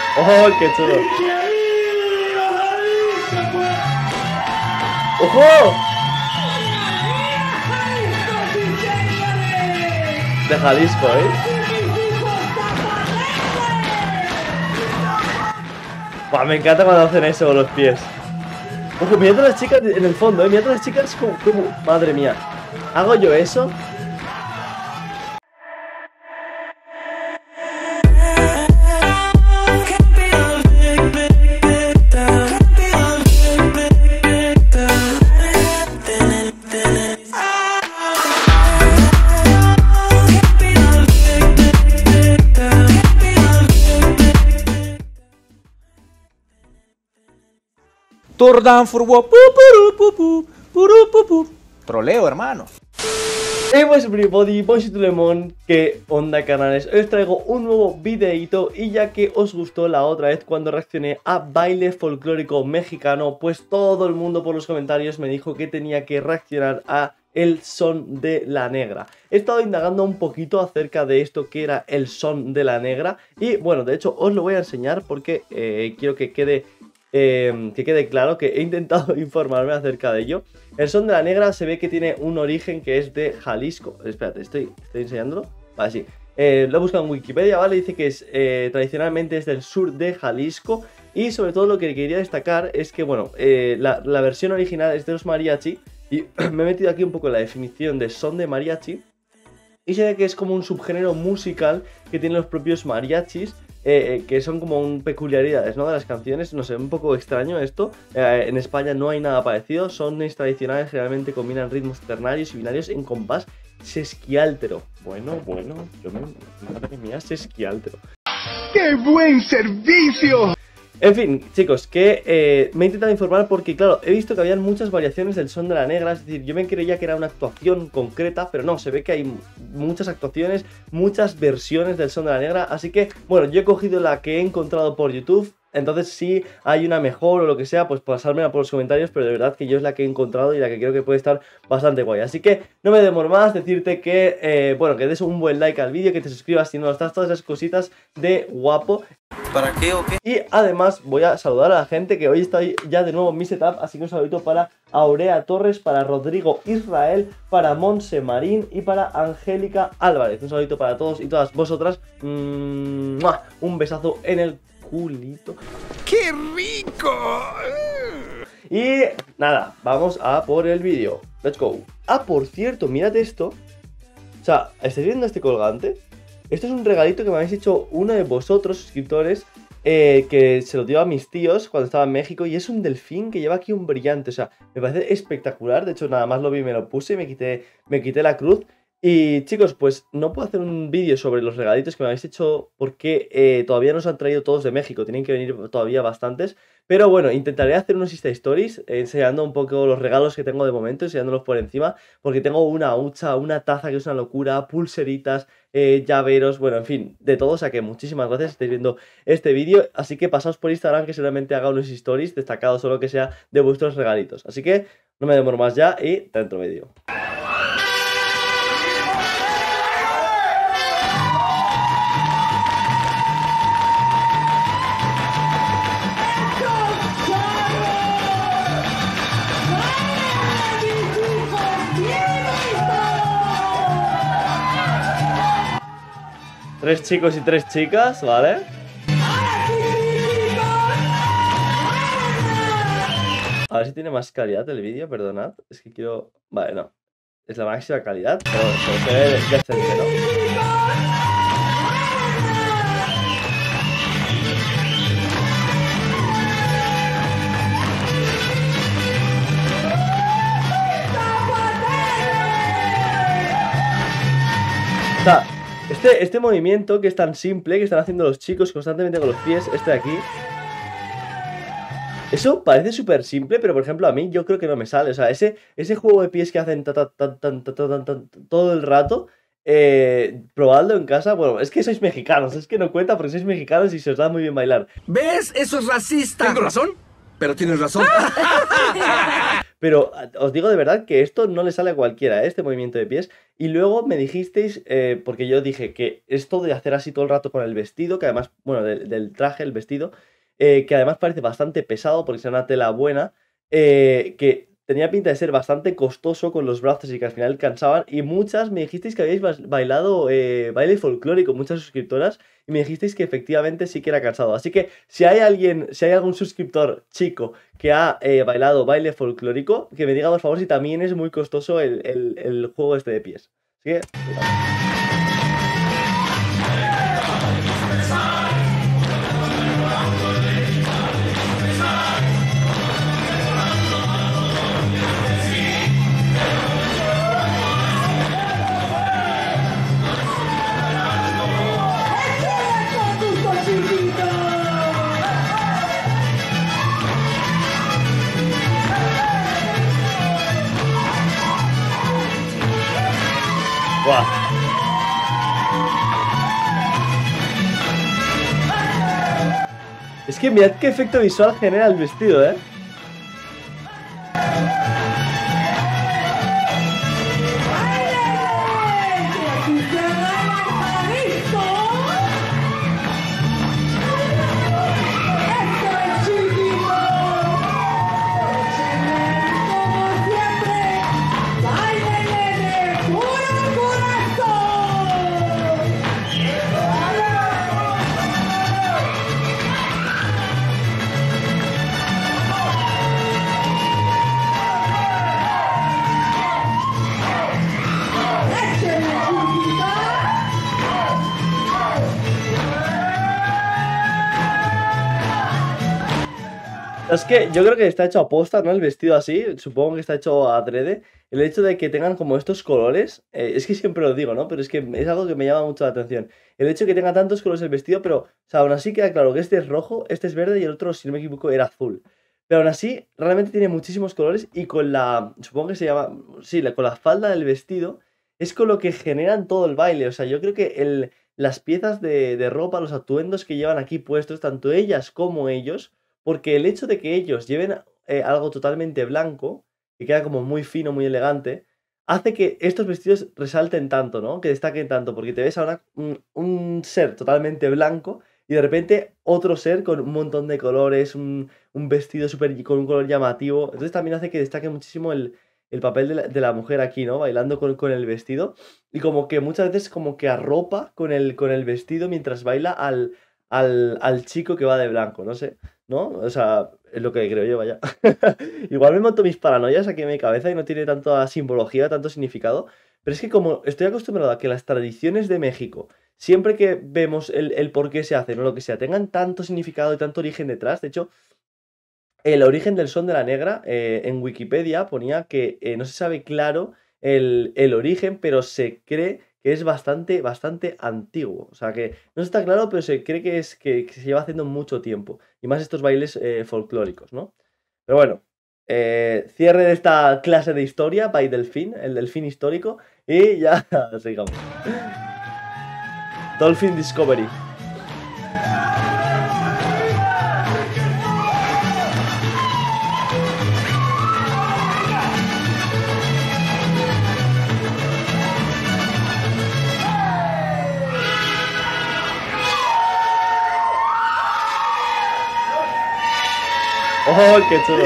¡Oh, qué chulo! ¡Ojo! De Jalisco, Buah, me encanta cuando hacen eso con los pies. Ojo, mirad a las chicas en el fondo, mirad a las chicas como... Madre mía. ¿Hago yo eso? Troleo, hermano. Hey, what's up everybody, bonjour tout le monde, ¿qué onda canales? Hoy os traigo un nuevo videito y ya que os gustó la otra vez cuando reaccioné a baile folclórico mexicano, pues todo el mundo por los comentarios me dijo que tenía que reaccionar a el son de la negra. He estado indagando un poquito acerca de esto que era el son de la negra y bueno, de hecho os lo voy a enseñar porque quiero que quede claro que he intentado informarme acerca de ello. El son de la negra se ve que tiene un origen que es de Jalisco. Espérate, ¿estoy enseñándolo? Vale, sí. Lo he buscado en Wikipedia, ¿vale? Dice que es tradicionalmente es del sur de Jalisco. Y sobre todo lo que quería destacar es que, bueno, la versión original es de los mariachi. Y me he metido aquí un poco en la definición de son de mariachi. Y se ve que es como un subgénero musical que tienen los propios mariachis. Que son como peculiaridades, ¿no? De las canciones, no sé, un poco extraño esto. En España no hay nada parecido. Sones tradicionales generalmente combinan ritmos ternarios y binarios en compás sesquiáltero. Bueno, madre mía, sesquiáltero. ¡Qué buen servicio! En fin, chicos, que me he intentado informar porque, claro, he visto que habían muchas variaciones del son de la negra. Es decir, yo me creía que era una actuación concreta, pero no, se ve que hay muchas actuaciones, muchas versiones del son de la negra. Así que, bueno, yo he cogido la que he encontrado por YouTube. Entonces, si hay una mejor o lo que sea, pues pasármela por los comentarios. Pero de verdad que yo es la que he encontrado y la que creo que puede estar bastante guay. Así que no me demoro más, decirte que, bueno, que des un buen like al vídeo, que te suscribas si no lo estás, todas esas cositas de guapo. ¿Para qué o qué? Y además voy a saludar a la gente que hoy está ya de nuevo en mi setup. Así que un saludito para Aurea Torres, para Rodrigo Israel, para Monse Marín y para Angélica Álvarez. Un saludito para todos y todas vosotras. Un besazo en el culito. ¡Qué rico! Y nada, vamos a por el vídeo. Let's go. Ah, por cierto, mirad esto. O sea, ¿estáis viendo este colgante? Esto es un regalito que me habéis hecho uno de vosotros, suscriptores, que se lo dio a mis tíos cuando estaba en México. Y es un delfín que lleva aquí un brillante. O sea, me parece espectacular. De hecho, nada más lo vi, me lo puse y me quité la cruz. Y chicos, pues no puedo hacer un vídeo sobre los regalitos que me habéis hecho porque todavía no os han traído todos de México. Tienen que venir todavía bastantes. Pero bueno, intentaré hacer unos Insta Stories enseñando un poco los regalos que tengo de momento, enseñándolos por encima. Porque tengo una hucha, una taza que es una locura, pulseritas, llaveros, bueno, en fin, de todo. O sea que muchísimas gracias si estáis viendo este vídeo. Así que pasaos por Instagram que seguramente haga unos stories destacados o lo que sea de vuestros regalitos. Así que no me demoro más ya y dentro vídeo. Tres chicos y tres chicas, ¿vale? A ver si tiene más calidad el vídeo, perdonad. Es que quiero... Vale, no. Es la máxima calidad, pero se ve decente, ¿no? O sea, este movimiento que es tan simple, que están haciendo los chicos constantemente con los pies, este de aquí. Eso parece súper simple, pero por ejemplo a mí yo creo que no me sale. O sea, ese juego de pies que hacen todo el rato, probadlo en casa. Bueno, es que sois mexicanos, es que no cuenta porque sois mexicanos y se os da muy bien bailar. ¿Ves? Eso es racista. ¿Tengo razón? Pero tienes razón. Pero os digo de verdad que esto no le sale a cualquiera, este movimiento de pies. Y luego me dijisteis, porque yo dije que esto de hacer así todo el rato con el vestido, que además, bueno, del traje, el vestido, que además parece bastante pesado porque es una tela buena, que tenía pinta de ser bastante costoso con los brazos y que al final cansaban. Y muchas me dijisteis que habíais bailado baile folclórico, muchas suscriptoras, y me dijisteis que efectivamente sí que era cansado. Así que si hay algún suscriptor chico que ha bailado baile folclórico, que me diga por favor si también es muy costoso el juego este de pies. Así que... ¡Buah! Es que mirad qué efecto visual genera el vestido, ¿eh? Es que yo creo que está hecho a posta, ¿no? El vestido así, supongo que está hecho adrede. El hecho de que tengan como estos colores, es que siempre lo digo, ¿no? Pero es que es algo que me llama mucho la atención. El hecho de que tenga tantos colores el vestido, pero, o sea, aún así queda claro que este es rojo, este es verde y el otro, si no me equivoco, era azul. Pero aún así, realmente tiene muchísimos colores y con la, supongo que se llama, sí, con la falda del vestido, es con lo que generan todo el baile. O sea, yo creo que las piezas de ropa, los atuendos que llevan aquí puestos, tanto ellas como ellos, porque el hecho de que ellos lleven algo totalmente blanco, que queda como muy fino, muy elegante, hace que estos vestidos resalten tanto, ¿no? Que destaquen tanto, porque te ves ahora un ser totalmente blanco y de repente otro ser con un montón de colores, un vestido con un color llamativo. Entonces también hace que destaque muchísimo el papel de la mujer aquí, ¿no? Bailando con el vestido. Y como que muchas veces como que arropa con el vestido mientras baila al chico que va de blanco, no sé, ¿no? O sea, es lo que creo yo, vaya. Igual me monto mis paranoias aquí en mi cabeza y no tiene tanta simbología, tanto significado. Pero es que como estoy acostumbrado a que las tradiciones de México, siempre que vemos el por qué se hacen o lo que sea, tengan tanto significado y tanto origen detrás. De hecho, el origen del son de la negra, en Wikipedia ponía que no se sabe claro el origen, pero se cree que es bastante antiguo. O sea, que no está claro, pero se cree que se lleva haciendo mucho tiempo. Y más estos bailes folclóricos, ¿no? Pero bueno, cierre de esta clase de historia by Delfín, el delfín histórico, y ya sigamos. Dolphin Discovery. ¡Oh, qué chulo!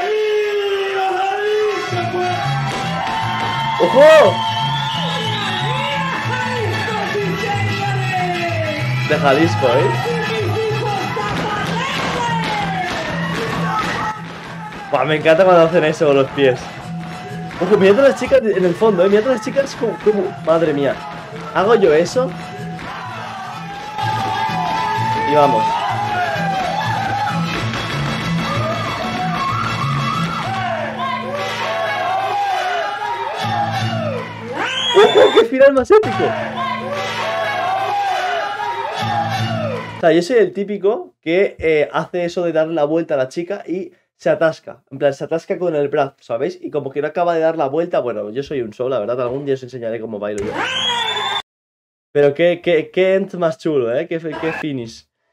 ¡Ojo! De Jalisco, ¿eh? Buah, me encanta cuando hacen eso con los pies. Ojo, mirad a las chicas en el fondo, ¿eh? Mirad a las chicas como... Madre mía. ¿Hago yo eso? Y vamos. ¡Ojo, qué final más épico! O sea, yo soy el típico que hace eso de darle la vuelta a la chica y se atasca. En plan, se atasca con el brazo, ¿sabéis? Y como que no acaba de dar la vuelta. Bueno, yo soy un show, la verdad. Algún día os enseñaré cómo bailo yo. Pero qué end más chulo, ¿eh? Qué finish.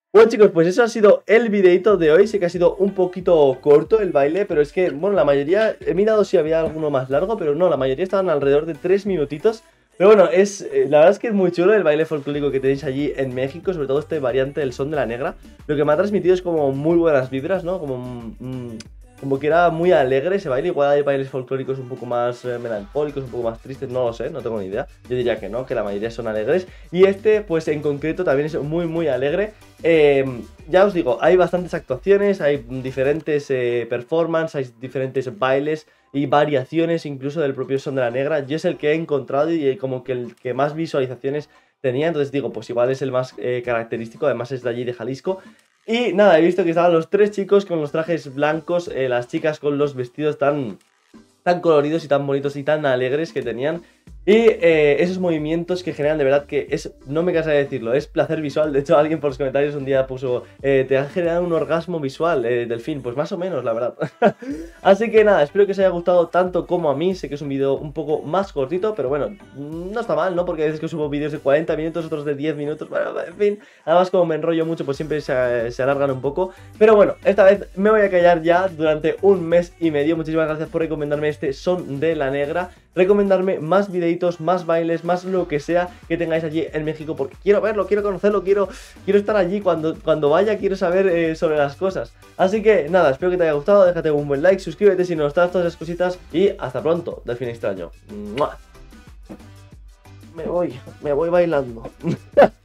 Bueno chicos, pues eso ha sido el videito de hoy. Sé que ha sido un poquito corto el baile, pero es que, bueno, la mayoría, he mirado si había alguno más largo, pero no, la mayoría estaban alrededor de 3 minutitos. Pero bueno, la verdad es que es muy chulo el baile folclórico que tenéis allí en México, sobre todo este variante del son de la negra. Lo que me ha transmitido es como muy buenas vibras, ¿no? Como que era muy alegre ese baile. Igual hay bailes folclóricos un poco más melancólicos, un poco más tristes, no lo sé, no tengo ni idea. Yo diría que no, que la mayoría son alegres. Y este, pues en concreto, también es muy alegre. Ya os digo, hay bastantes actuaciones, hay diferentes performances, hay diferentes bailes y variaciones incluso del propio son de la negra. Yo es el que he encontrado y como que el que más visualizaciones tenía, entonces digo, pues igual es el más característico, además es de allí de Jalisco. Y nada, he visto que estaban los 3 chicos con los trajes blancos, las chicas con los vestidos tan coloridos y tan bonitos y tan alegres que tenían. Y esos movimientos que generan, de verdad que es, no me cansaré de decirlo, es placer visual. De hecho, alguien por los comentarios un día puso, te han generado un orgasmo visual, Delfín. Pues más o menos, la verdad. Así que nada, espero que os haya gustado tanto como a mí. Sé que es un vídeo un poco más cortito, pero bueno, no está mal, ¿no? Porque a veces que subo vídeos de 40 minutos, otros de 10 minutos, bueno, en fin. Además, como me enrollo mucho, pues siempre se alargan un poco. Pero bueno, esta vez me voy a callar ya durante un mes y medio. Muchísimas gracias por recomendarme este son de la negra. Recomendarme más videitos, más bailes, más lo que sea que tengáis allí en México, porque quiero verlo, quiero conocerlo, quiero estar allí cuando vaya, quiero saber sobre las cosas. Así que nada, espero que te haya gustado, déjate un buen like, suscríbete si no estás, todas esas cositas y hasta pronto, Delfín extraño. ¡Mua! Me voy bailando.